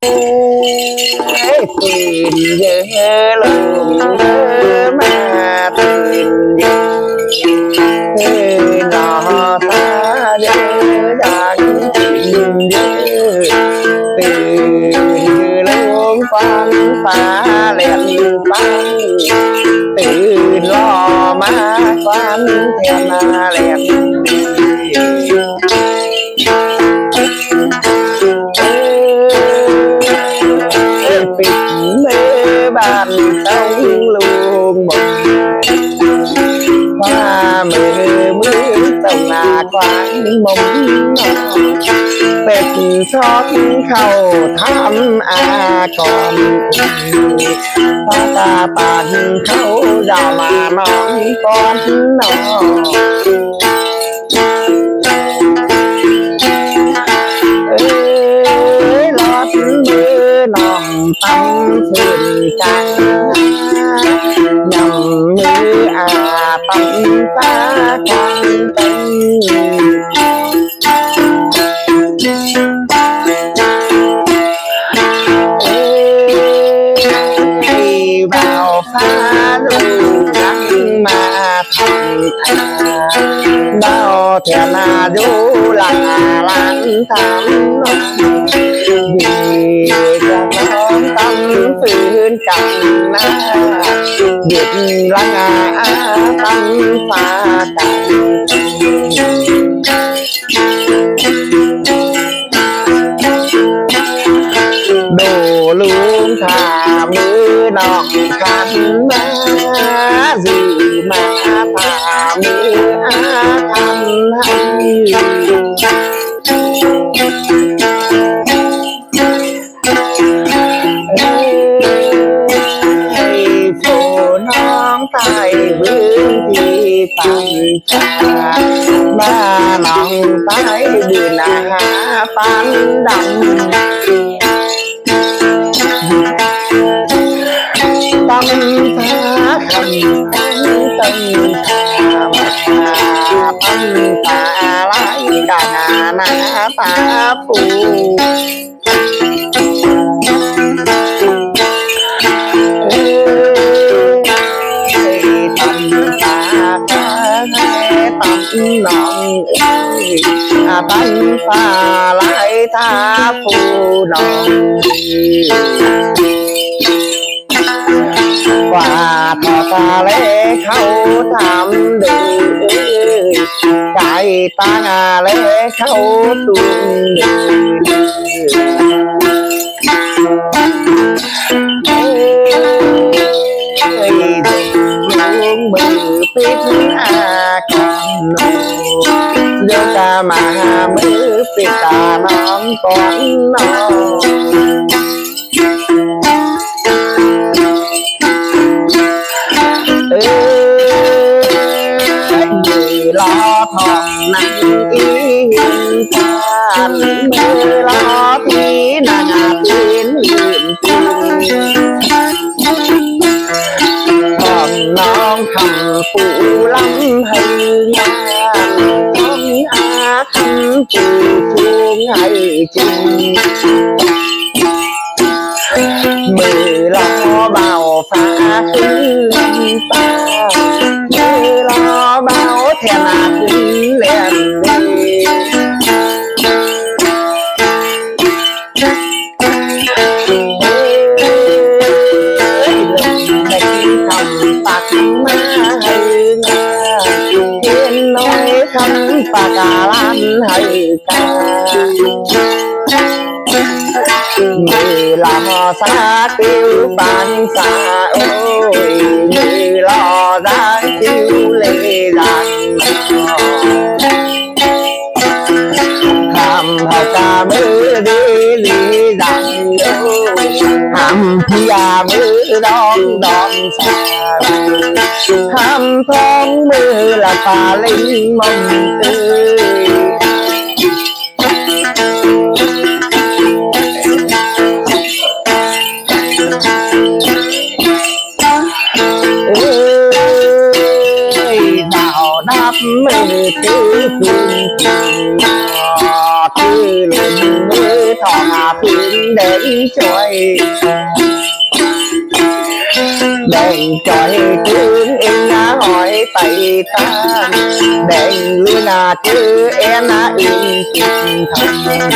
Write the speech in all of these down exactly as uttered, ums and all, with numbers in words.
tìm về lòng mà tìm về nó ta để đang tìm về từ lâu quan phá liền băng từ lo má quan theo na liền bàn đông luôn một hoa mưa mưa tông là quán môngเป็ดชอบเข้าทำอาก่อนพาตาปานเขาดาวมานอนก่อนนอนเอ้ยรอดมือน้องตั้งฝืนกันยำมืออาตั้งตากันเป็นbao thiệt là du là lãng thắm vì cho nó tâm phương cảnh việc lăng tâm phá cảnh đồ luôn thả mưa nọ khăn má gì mà thả mưa khăn hay phố non tay vương thì tàn trà ba lòng tay biển hạ pan đầm tâm phá khẩn tâm thà mà tâm thà lại cả na ta phù tâm thà tâm non tâm phá lại ta phù non và thọ ta lễ khâu tham đường cái ta ngà lễ khâu tuôn đường bự phết à còn vô ca mà mưa phết ta non còn non lo thòng nặng ý tàn mê lo tí nàng tiến liền thòng non khăn phụ lắm hay ngàn con á khăn phụ thương hay chinh mê lo bao phá khinh ta mê lo bao thèm à khinh liền đi khăn và cả lan hay ca người lo xa tiêu bàn xa ôi người lo ra tiêu lệ rằng hàm học ca mưa đi lý rằng hàm thì à mưa đón đón xa hàm thoáng mưa là phà linh mong tươi đào đáp mưa tư phương tư lùm mưa thọ hà phiên để trời đèn trời thương em na hỏi tay ta đèn lưới na cứ em na yên tình thân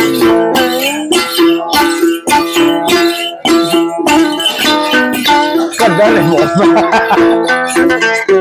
cái đó là một